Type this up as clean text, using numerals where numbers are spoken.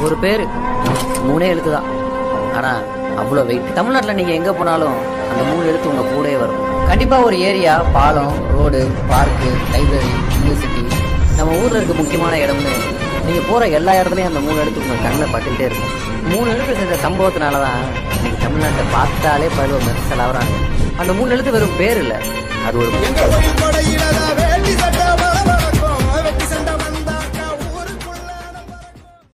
ஒரு பேரு 3 எழுத்து தான், ஆனா அவ்வளோ வெயிட். தமிழ்நாட்டில் நீங்க எங்க போனாலும் அந்த 3 எழுத்து உங்க கூடயே வரும். கண்டிப்பா ஒரு ஏரியா, பாலம், ரோடு, பார்க்கு, லைப்ரரி, யூனிவர்சிட்டி, நம்ம ஊர்ல இருக்க முக்கியமான இடம்னு நீங்க போற எல்லா இடத்துலயும் அந்த 3 எழுத்து உங்க கண்ணில் பட்டுக்கிட்டே இருக்கும். 3 எழுத்து செஞ்ச சம்பவத்தினாலதான் இன்னைக்கு தமிழ்நாட்டை பார்த்தாலே பருவ மெர்சல் ஆகுறாங்க. அந்த 3 எழுத்து வெறும் பேர் இல்ல, அது ஒரு